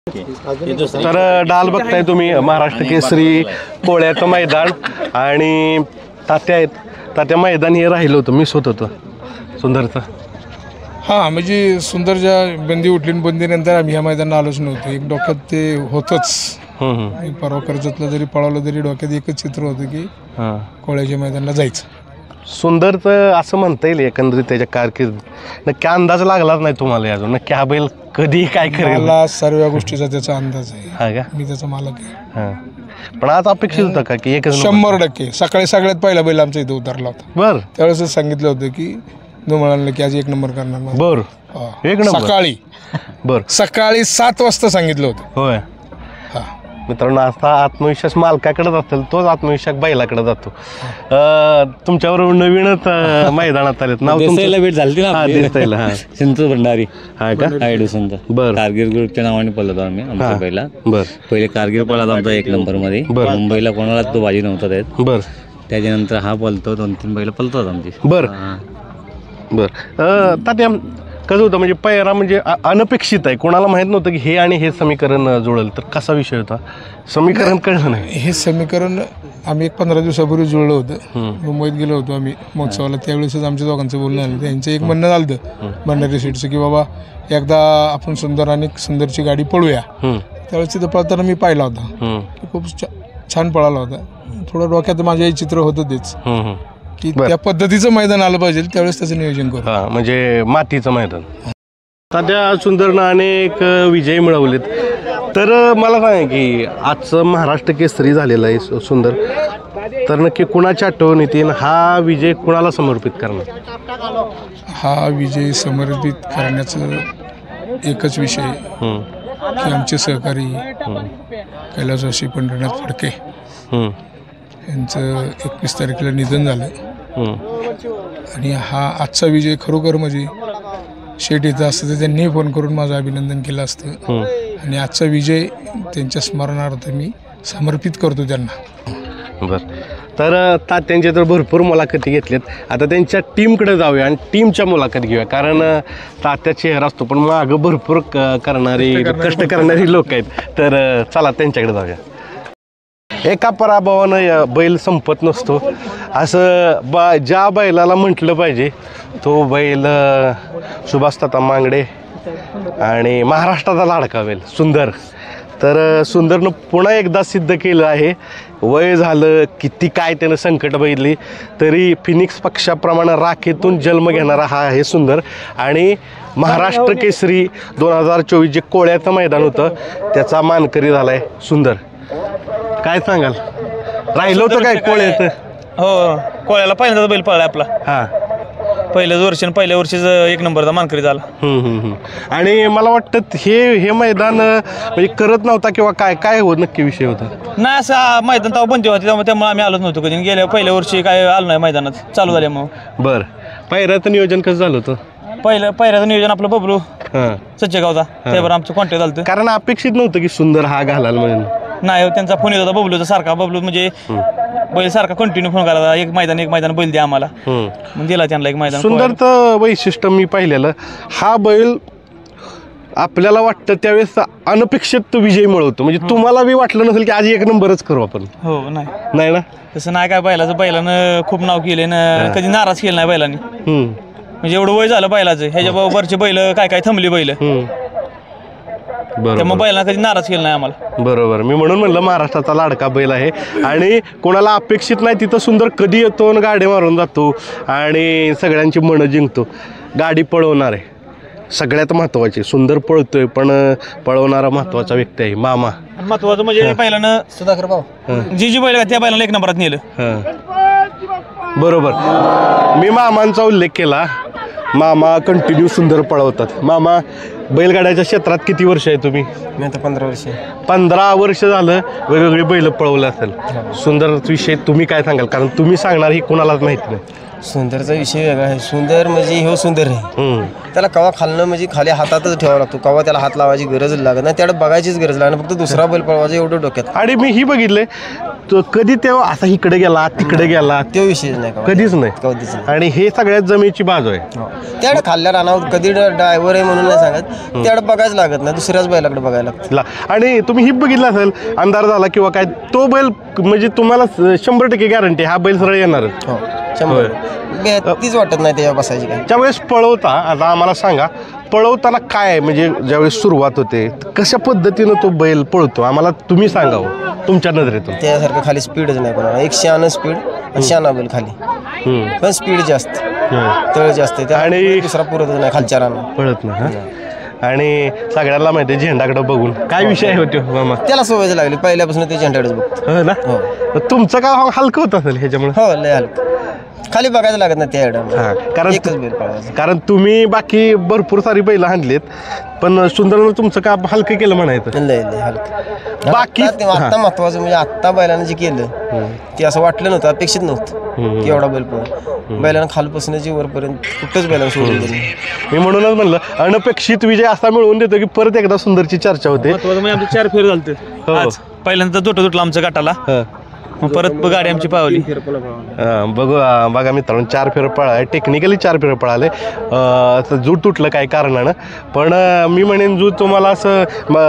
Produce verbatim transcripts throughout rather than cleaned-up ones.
तर डाल बघताय तुम्ही महाराष्ट्र केसरी कोळ्याचं मैदान आणि तात्या आहेत. तात्या मैदान हे राहिलं होतं, मिस होत होतं सुंदरचं. हां, म्हणजे सुंदर ज्या बंदी उठली बंदीनंतर आम्ही ह्या मैदानात आलोच नव्हतो. एक डोक्यात ते होतंच. परवा कर्जतला जरी पळालं तरी डोक्यात एकच चित्र होतं की कोळ्याच्या मैदानाला जायचं. सुंदरचं असं म्हणता येईल एकंदरीत त्याच्या कारकिर्दीत नक्की अंदाज लागलाच नाही तुम्हाला अजून, नक्की हा बैल कधी काय करेल? मला सर्व गोष्टीचा त्याचा अंदाज आहे. हा का? मी त्याचा मालक आहे. हां, पण आज अपेक्षित होतं का की एक शंभर टक्के सकाळी सगळ्यात पहिला बैल आमचा इथं उतरला होता. बर, त्यावेळेस सांगितलं होतं की म्हणाल की आज एक नंबर करणार. बर, एक नंबर सकाळी बर सकाळी सात वाजता सांगितलं होतं. होय. हां मित्रांनो, असा आत्मविश्वास मालकाकडे असेल तोच आत्मविश्वास बैलाकडे जातो. तुमच्यावर नवीनच मैदानात आलेत. नाव देसाईला भेट झाली ना हा देसाईला. हा संतोष भंडारी. हा का? आयडू संत. बरं. कारगिल ग्रुपच्या नावाने पळतो आम्ही आमच्या पहिला. बर पहिले कारगिल पळाला आमचा एक नंबर मध्ये. मुंबईला कोणाला तो बाजी नव्हता देत. बर. त्याच्यानंतर हा पळतो, दोन तीन बैल पळतात आमची. बर बर. तात्या कसं होतं म्हणजे पैरा म्हणजे अनपेक्षित आहे, कोणाला माहीत नव्हतं की हे आणि हे समीकरण जुळेल, तर कसा विषय होता? समीकरण कळलं नाही. हे समीकरण आम्ही एक पंधरा दिवसापूर्वी जुळलं होतं. मुंबईत गेलो होतो आम्ही महोत्सवाला. त्यावेळेसच आमच्या दोघांचं बोलणं झालं. त्यांचं एक म्हणणं झालं होतं भंडारी सीटचं की बाबा एकदा आपण सुंदर आणि सुंदरची गाडी पळूया. त्यावेळेस तिथं पळताना मी पाहिला होता की खूप छान पळाला होता. थोडं डोक्यात माझ्या चित्र होतं तेच की त्या पद्धतीचं मैदान आलं पाहिजे, त्यावेळेस त्याचं नियोजन करू. हां, म्हणजे मातीचं मैदान. सध्या सुंदरनं अनेक विजय मिळवलेत, तर मला सांगा की आजचं महाराष्ट्र केसरी झालेलं आहे सुंदर, तर नक्की कुणाच्या आठवणीत येईल? हा विजय कुणाला समर्पित करणार? हा विजय समर्पित करण्याचं एकच विषय की आमचे सहकारी कैलास जोशी पंढरीनाथ फडके यांचं एकवीस तारखेला निधन झालं. आणि हा आजचा विजय खरोखर म्हणजे शेट येतं असतं तर त्यांनीही फोन करून माझं अभिनंदन केलं असतं. आणि आजचा विजय त्यांच्या स्मरणार्थ मी समर्पित करतो त्यांना. बरं, तर तात्यांच्या तर भरपूर मुलाखती घेतल्यात. आता त्यांच्या टीमकडे जाऊया आणि टीमच्या मुलाखत घेऊया, कारण तात्या चेहरा असतो पण मागं भरपूर करणारी कष्ट करणारी लोक आहेत. तर चला त्यांच्याकडे जाऊया. एका पराभवानं बैल संपत नसतो, असं बा ज्या बैलाला म्हटलं पाहिजे तो बैल सुभाष ताता मांगडे आणि महाराष्ट्राचा लाडका बैल सुंदर. तर सुंदरनं पुन्हा एकदा सिद्ध केलं आहे. वय झालं, किती काय त्यानं संकट बघितली, तरी फिनिक्स पक्षाप्रमाणे राखेतून जन्म घेणारा हा आहे सुंदर. आणि महाराष्ट्र केसरी दोन हजार चोवीस जे कोळ्याचं मैदान होतं त्याचा मानकरी झाला आहे सुंदर. काय सांगाल, राहिलं होतं काय कोळ्याचं? हो, कोळ्याला पहिल्यांदा बैल पळला आपला. हां, पहिल्याच वर्षी पहिल्या वर्षीच एक नंबरचा मानकरी झाला. आणि मला वाटतं हे हे मैदान म्हणजे करत नव्हता किंवा काय काय होत नक्की विषय होता? नाही, असं मैदान तेव्हा बंदी होती त्यामुळे त्यामुळे आम्ही आलोच नव्हतो कधी. गेल्या पहिल्या वर्षी काय आलो नाही मैदानात चालू झाल्यामुळं. बरं, पायऱ्याचं नियोजन कसं झालं होतं? पहिलं पहिल्याचं नियोजन आपलं बबलू हां सच्चेगावचा, त्यावर आमचं कॉन्टॅक्ट झालं. कारण अपेक्षित नव्हतं की सुंदर हा घालाल म्हणून. नाही, त्यांचा फोन येत होता बबलूचा सारखा. बबलू म्हणजे बैल सारखा कंटिन्यू फोन करायचा, एक मैदान एक मैदान बैल द्या आम्हाला. मग दिला त्यांना एक मैदान. सुंदरचं वैशिष्ट्य मी पाहिलेलं, हा बैल आपल्याला वाटतं त्यावेळेस अनपेक्षित विजय मिळवतो. म्हणजे तुम्हाला बी वाटलं नसेल की आज एक नंबरच करू आपण. हो, नाही नाही ना, तसं नाही काय. बैलाचं बैलानं खूप नाव केले ना, कधी नाराज केलं नाही बैलांनी. म्हणजे एवढं वय झालं बैलाचं, ह्याच्या बरोबरचे बैल काय काय थांबली बैल, त्यामुळे बैलांना कधी नाराज केलं नाही आम्हाला. बरोबर, मी म्हणून म्हणलं महाराष्ट्राचा लाडका बैल आहे. आणि कोणाला अपेक्षित नाही तिथं सुंदर कधी येतो आणि गाडी मारून जातो आणि सगळ्यांची मनं जिंकतो. गाडी पळवणार आहे सगळ्यात महत्वाची. सुंदर पळतोय पण पळवणारा महत्वाचा व्यक्ती आहे मामा. महत्वाचं म्हणजे बैलानं सुधाकर भाऊ जी जी बैल त्या बैलाला एक नंबरात नेलं. बरोबर, मी मामांचा उल्लेख केला. मामा कंटिन्यू सुंदर पळवतात. मामा, बैलगाड्याच्या क्षेत्रात किती वर्ष आहे तुम्ही? मी आता पंधरा वर्ष पंधरा वर्ष झालं वेगवेगळी बैल पळवलं असेल. सुंदर विषय तुम्ही काय सांगाल, कारण तुम्ही सांगणार ही कोणालाच माहिती नाही. सुंदरचा विषय वेगळा आहे. सुंदर म्हणजे हो सुंदर आहे, त्याला कवा खालनं म्हणजे खाली हातातच ठेवावा लागतो. कवा त्याला हात लावायची गरज लागत नाही, त्याला बघायचीच गरज लागणार, फक्त दुसरा बैल पळवायचा एवढं डोक्यात. आणि मी ही बघितले तो कधी तेव्हा असा इकडे गेला तिकडे गेला तो विषयच नाही कवा. कधीच नाही कधीच नाही. आणि हे सगळ्यात जमेची बाजू आहे. त्याकडे खाल्ल्या रानावर कधी ड्रायव्हर आहे म्हणून नाही सांगत, त्याकडे बघायच लागत नाही, दुसऱ्याच बैलाकडे बघायला लागतं. ला आणि तुम्ही ही बघितलं असेल अंधार झाला किंवा काय तो बैल म्हणजे तुम्हाला शंभर टक्के गॅरंटी हा बैल सरळ येणारच. हो शंभर तीच वाटत नाही त्याच्यावर बसायची काय. ज्यावेळेस पळवता आता आम्हाला सांगा पळवताना काय म्हणजे ज्यावेळेस सुरुवात होते कशा पद्धतीनं तो बैल पळतो आम्हाला तुम्ही सांगावं तुमच्या नजरेतून. त्यासारखं खाली स्पीडच नाही कोणाला, एक शहाणं स्पीड आणि शहाणा बैल खाली, पण स्पीड जास्त, तळ जास्त आहे आणि- आणि दुसरा पुरतच नाही खालच्या रानावर पळत ना हा? आणि सगळ्याला माहिती आहे झेंडाकडे बघून काय विषय होतो मामा त्याला सवयच लागली पहिल्यापासून ते झेंड्याकडेच बघतो. हो ना तुमचं का हलकं होत असेल ह्याच्यामुळे. हो लय हलकं, खाली बघायला लागत नाही हा, त्याकडे, कारण एकच बैल पळवायचा. कारण तुम्ही बाकी भरपूर सारी बैल हाणलीत पण सुंदरनं तुमचं का हलकं केलं म्हणायचं. लय लय हलकं. बाकी- आता ते- आता महत्वाचं म्हणजे आता बैलानं जे केलं ते असं वाटलं नव्हतं, अपेक्षित नव्हतं की एवढा बैल पळ बैलानं खालपासून जे वरपर्यंत कुठंच बैलानं सोडून दिलं. मी म्हणूनच म्हणलं अनपेक्षित विजय असा मिळवून देतो की परत एकदा सुंदरची चर्चा होते. महत्वाचं म्हणजे आमचे चार फेर झालते हो. आज पहिल्यांदा तुटं तुटलं आमच्या गटाला, हा. मग परत गाडी आमची पावली. हा, बघू अं, बघा मित्रांनो चार फेरं पळाले टेक्निकली चार फेरं पळाले अं, जूट तुटलं काही कारणानं पण अं, मी म्हणेन जूट तुम्हाला असं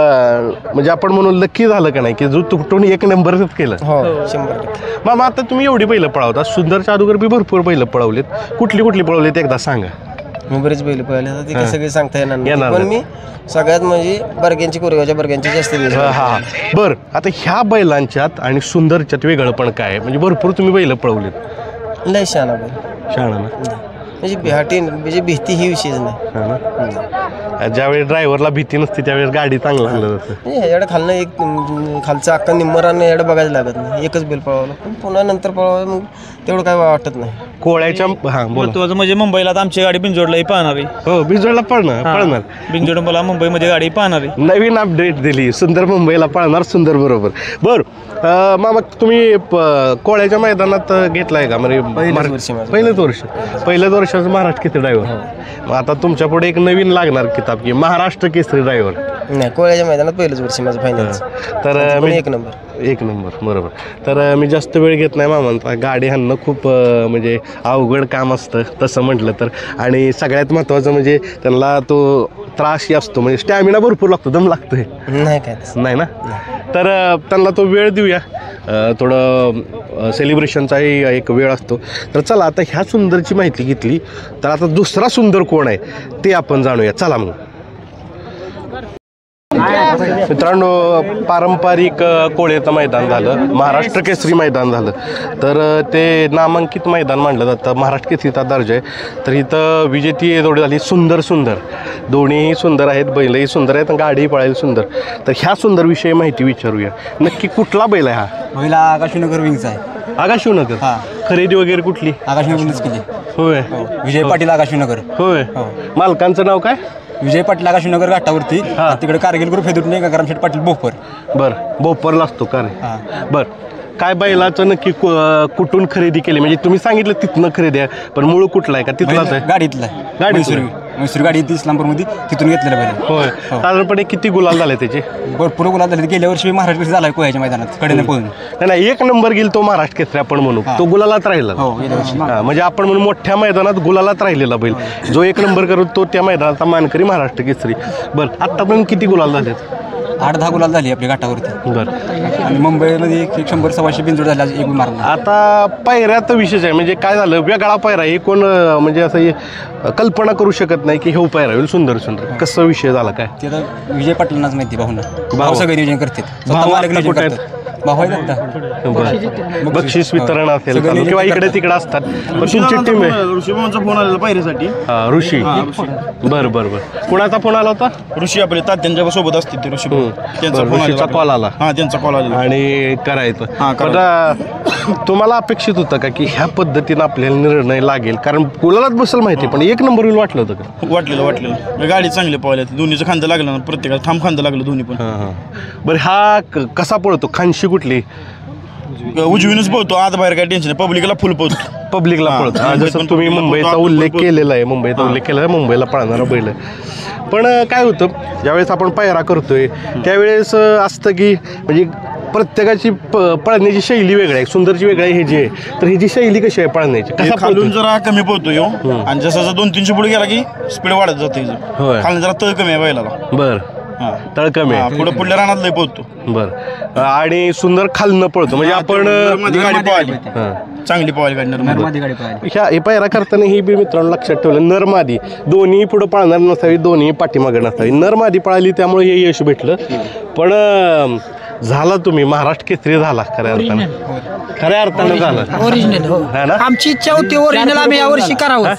म- म्हणजे आपण म्हणून लक्की झालं का नाही की जूट तुटून एक नंबरच केलं. हो शंभर टक्के. मग आता तुम्ही एवढी बैलं पळवता सुंदरच्या अगोदर बी भरपूर बैलं पळवलीत कुठली कुठली पळवलीत एकदा सांगा. मी बरेच बैल पळले आता ते काही सगळे सांगता येणार येणार नाही, पण नाही. मी सगळ्यात म्हणजे बर्ग्यांची कोरेगावच्या बर्ग्यांची जास्त दिवस हा हा बरं आता ह्या बैलांच्यात आणि सुंदरच्यात वेगळं पण काय आहे? म्हणजे भरपूर तुम्ही बैलं पळवलीत लय शहाणा बैल शहाणा ना म्हणजे बिहाटी म्हणजे भीती ही विषयच नाही. हा ना ज्यावेळेस ड्रायव्हरला भीती नसते त्यावेळेस गाडी चांगलं चाललं जातं. म्हणजे ह्याच्याकडे खालनं एक अं, खालचं अख्खा निम्मरानं याकडे बघायला लागत नाही, एकच बैल पळवावं पण पुन्हा नंतर पळवावं मग तेवढं काय वाटत नाही. कोळ्याच्या हा बोला महत्वाचं म्हणजे मुंबईला आता आमची गाडी बिंजोडलाही पाहणार आहे. हो बिजोडला पळणार पळणार बिंजोड मला मुंबईमध्ये गाडी पाहणार आहे. नवीन अपडेट दिली सुंदर मुंबईला पळणार सुंदर बरोबर बर मामा तुम्ही प- कोळ्याच्या मैदानात घेतलाय का म्हणजे पहिलंच वर्ष माझं. पहिलंच वर्ष पहिल्याच वर्षाचं महाराष्ट्र केसरी ड्रायव्हर मग आता तुमच्या पुढे एक नवीन लागणार किताब की महाराष्ट्र केसरी ड्रायव्हर नाही कोळ्याच्या मैदानात पहिलंच वर्ष माझं फायनल, तर मी एक नंबर एक नंबर बरोबर तर अं, मी जास्त वेळ घेत नाही मामांचा गाडी हाणणं खूप अं, म्हणजे अवघड काम असतं तसं म्हटलं तर आणि सगळ्यात महत्त्वाचं म्हणजे त्यांना तो त्रासही असतो म्हणजे स्टॅमिना भरपूर लागतो दम लागतोय नाही काय तसं. नाही ना तर अं, त्यांना तो वेळ देऊया अं, थोडं सेलिब्रेशनचाही एक वेळ असतो तर चला आता ह्या सुंदरची माहिती घेतली तर आता दुसरा सुंदर कोण आहे ते आपण जाणूया चला मग मित्रांनो पारंपरिक अ, कोळ्याचं मैदान झालं महाराष्ट्र केसरी मैदान झालं तर अ, ते नामांकित मैदान मानलं जातं महाराष्ट्र केसरीचा दर्जा आहे तर इथं विजेती जोडी झाली सुंदर सुंदर दोन्हीही सुंदर आहेत बैलही सुंदर आहेत आणि गाडीही पळायला सुंदर तर ह्या सुंदरविषयी माहिती विचारूया नक्की कुठला बैल आहे हा पहिला आकाशनगर विंगचा आहे. आगा शिवनगर हा. खरेदी वगैरे कुठली आकाशनगरच केली. होय विजय पाटील आकाशनगर. होय मालकांचं नाव काय विजय पाटील आकाशनगर घाटावरती हा. तिकडे कारगिल ग्रुप फेदून नाही का गरमशेठ पाटील बोपर. बर बोपरला असतो का रे हा. बर काय बैलाचं नक्की कु- अं, कुठून खरेदी केली म्हणजे तुम्ही सांगितलं तिथनं खरेदी आहे पण मूळ कुठला आहे का तिथलाच आहे गाडीतला गाडीतला. मैसूर मैसूर गाडी इथे इस्लामपूरमध्ये तिथून घेतलेलं पाहिजे. होय साधारणपणे किती गुलाल झाले त्याचे भरपूर गुलाब झाले. गेल्या वर्षी महाराष्ट्र झाला कोयाच्या मैदानात कडेने पळून. नाही नाही एक नंबर गेल तो महाराष्ट्र केसरी आपण म्हणू तो गुलालात राहिला हो गेल्या वर्षी हा, म्हणजे आपण म्हणून मोठ्या मैदानात गुलालात राहिलेला बैल जो एक नंबर करत तो त्या मैदानाचा मानकरी महाराष्ट्र केसरी बरं आत्तापर्यंत किती गुलाल झालेत आठ दहा गुलाब झाली आपली घाटावरती. बरं आणि मुंबईमध्ये एक शंभर सव्वाशे बिंजोड झाले आज एक मारणार. आता पायऱ्यात विशेष आहे म्हणजे काय झालं वेगळा पायरा हे कोण अं, म्हणजे असं हे, अं, कल्पना करू शकत नाही की हे पायरा होईल सुंदर सुंदर कसं विषय झाला काय ते आता विजय पाटलांनाच माहिती भाऊना भाऊ. भाऊ सगळे नियोजन करतात. स्वतः भाऊ मालक आता नियोजन कुठे आहेत? करतात. भाऊ आहेत आता. बरं. बक्षीस वितरण असेल सगळं चालू किंवा इकडे तिकडे असतात पण तुमची टीम आहे ऋषीमामांचा फोन आलेला पायरीसाठी. हा, ऋषी बरं बरं बरं कुणाचा फोन आला होता ऋषी आपले तात्यांच्या सोबत असतील ते ऋषी भाऊ. त्यांचा बरं, फोन ऋषीचा आलेला. कॉल आला हा त्यांचा कॉल आलेला. आणि करायचं हा, पण अं, तुम्हाला अपेक्षित होतं का की ह्या पद्धतीनं आपल्याला निर्णय लागेल कारण गुलालात बसेल माहिती पण एक नंबर होईल वाटलं होतं का वाटलेलं वाटलेलं गाडी चांगली पळाली दोन्हीचं खांदं लागलं ना प्रत्येकाला ठाम खांदं लागलं दोन्ही पण. हां हां बरं हा क- कसा पळतो खानशी कुठली उजवीनच पळतो आत बाहेर काय टेन्शन नाही पब्लिकला फुल पळतो. पब्लिकला हां, पळतो हा, मुंबईत जसं पण तुम्ही public ला मुंबईचा पळतो, उल्लेख आपण केलेला आहे मुंबईचा उल्लेख केलेला आहे मुंबईला पळणारा बैल आहे. पण अं, काय होतं ज्यावेळेस आपण पायरा करतोय त्यावेळेस अं, असतं की म्हणजे प्रत्येकाची प पळण्याची शैली वेगळी आहे, सुंदरची वेगळी आहे, हे जी आहे तर ह्याची शैली कशी आहे पळण्याची, हे कसा खालून पळतो? जरा कमी पोहतो यो आणि जसं जसं दोन तीनशे पुढे गेला की स्पीड वाढत जाते होय. खालून जरा तळ कमी आहे बैलाला. बर हा तळ कमी आहे. पुढे पुढल्या रानात लय पोहतो. बर आणि सुंदर खालनं पळतो म्हणजे आपण मध्ये गाडी पळाली हां. चांगली पळाली गाडी नर्मदा. मध्ये गाडी पळाली. ह्या हे पायरा करताना ही बी मित्रांनो लक्षात ठेवलं, नर मादी दोन्ही पुढं पळणार नसावी, दोन्ही पाठीमागं नसावी. नर मादी पळाली त्यामुळे हे यश भेटलं. पण अं, झाला तुम्ही महाराष्ट्र केसरी झाला खऱ्या अर्थानं, खऱ्या अर्थानं झाला ओरिजिनल हो है ना? आमची इच्छा होती ओरिजिनल आम्ही यावर्षी करावं.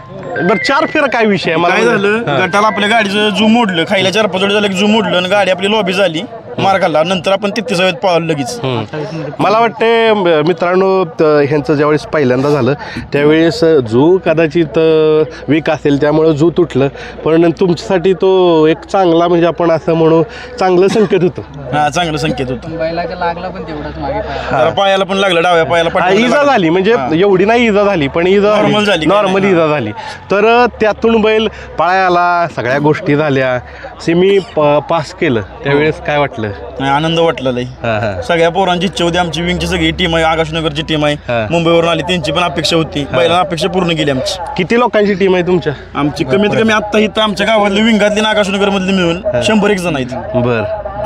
बरं चार फेर काय विषय आहे? काय मला झालं गटाला आपल्या गाडीचं जू मोडलं, खायला चार पाच झालं की जू मोडलं आणि गाडी आपली लॉबी झाली, मार खाल्ला. नंतर आपण तेहतीस हवेत पळालो लगेच. मला वाटते म- मित्रांनो त- ह्यांचं ज्यावेळेस पहिल्यांदा झालं त्यावेळेस जू कदाचित वीक असेल त्यामुळं जू तुटलं, पण तुमच्यासाठी तो एक चांगला म्हणजे आपण असं म्हणू चांगलं संकेत होतं. हा चांगलं संकेत होतं. लागला पण तेवढाच मागे जरा पायाला पण लागलं, डाव्या पायाला हा, पाठीमागे इजा लागलं. झाली म्हणजे एवढी नाही इजा झाली पण इजा Normal झाली, काही नॉर्मल नाही. इजा झाली. तर त्यातून बैल पळायला सगळ्या गोष्टी झाल्या, सेमी पास केलं त्यावेळेस काय वाटलं? नाही, आनंद वाटला लई. हा, हा. सगळ्या पोरांची इच्छा होती, आमची विंगची सगळी टीम आहे, आकाशनगरची टीम हा. आहे, मुंबईवरून आली त्यांची पण अपेक्षा होती. बैलांना अपेक्षा पूर्ण केली आमची. किती लोकांची टीम आहे तुमच्या? आमची कमीत कमी आता इथं आमच्या गावातली विंगातली आणि आकाशनगर मधली मिळून शंभर एक जण आहेत. बर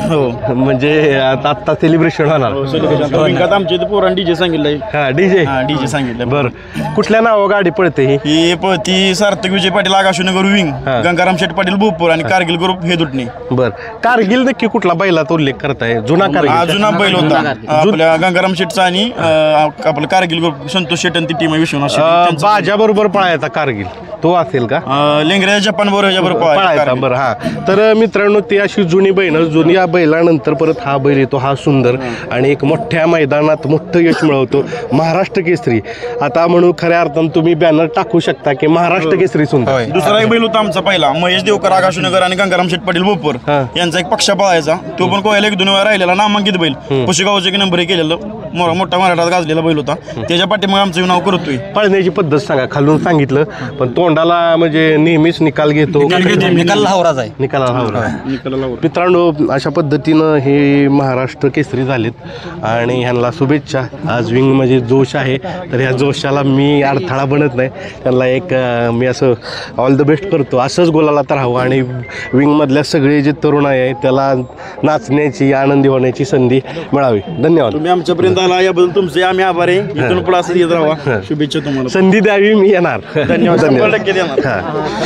हो म्हणजे आता आत्ता सेलिब्रेशन होणार. विंगात आमच्या इथे पोरांनी डीजे सांगितलंय. हा डीजे हा डीजे सांगितलंय. बर कुठल्या नावा गाडी पळते ही? ही पळती सार्थक विजय पाटील आकाशनगर विंग, हा. गंगाराम शेठ पाटील भोपूर आणि कारगिल ग्रुप हे दुटणे. बर कारगिल नक्की कुठला बैलाचा उल्लेख करताय? जुना हा कारगिल जुना बैल होता आपल्या गंगाराम शेठचा आणि अं, आपलं कारगिल ग्रुप संतोष शेट आणि ती टीम आहे विश्वनाथ शेट. त्यांचं- बाजा बरोबर पळायचा कारगिल तो असेल का? अं, लेंगऱ्या जपान बरोबर ह्याच्याबरोबर पळायचा कारगिल. बरं हा. तर मित्रांनो ती अशी जुनी बैल, जुनी या बैलानंतर परत हा बैल येतो हा सुंदर आणि एक मोठ्या मैदानात मोठं यश मिळवतो महाराष्ट्र केसरी. आता म्हणून खऱ्या अर्थानं तुम्ही बॅनर टाकू शकता की महाराष्ट्र केसरी सुंदर. दुसरा एक बैल होता आमचा पहिला महेश देवकर आकाशनगर आणि गंगाराम शेठ पाटील भोपूर हा. यांचा एक पक्षा पळायचा. तो पण कोयला एक दोन वेळा राहिलेला नामांकित बैल, पुशेगावचं एक नंबर केलेलं मो- मोठा मराठात गाजलेला बैल होता. त्याच्या पाठीमागे आमचं नाव करतोय. पळण्याची पद्धत सांगा, खालून सांगितलं पण तोंडाला म्हणजे नेहमीच निकाल घेतो, निकाल लावराच आहे. निकाला हवरा. मित्रांनो अशा पद्धतीनं हे महाराष्ट्र केसरी झालेत आणि ह्यांना शुभेच्छा. आज विंग म्हणजे जोश आहे तर ह्या जोशाला मी अडथळा बनत नाही, त्यांना एक अं, मी असं ऑल द बेस्ट करतो. असंच गोलाला तर हवं आणि विंगमधल्या सगळे जे तरुण आहे त्याला नाचण्याची आनंदी होण्याची संधी मिळावी. धन्यवाद. तुम्ही आमच्यापर्यंत आला याबद्दल तुमचे आम्ही आभार आहे. इथून पुढे असं येत राहा. शुभेच्छा तुम्हाला. संधी द्यावी मी येणार. धन्यवाद. शंभर टक्के देणार. हा.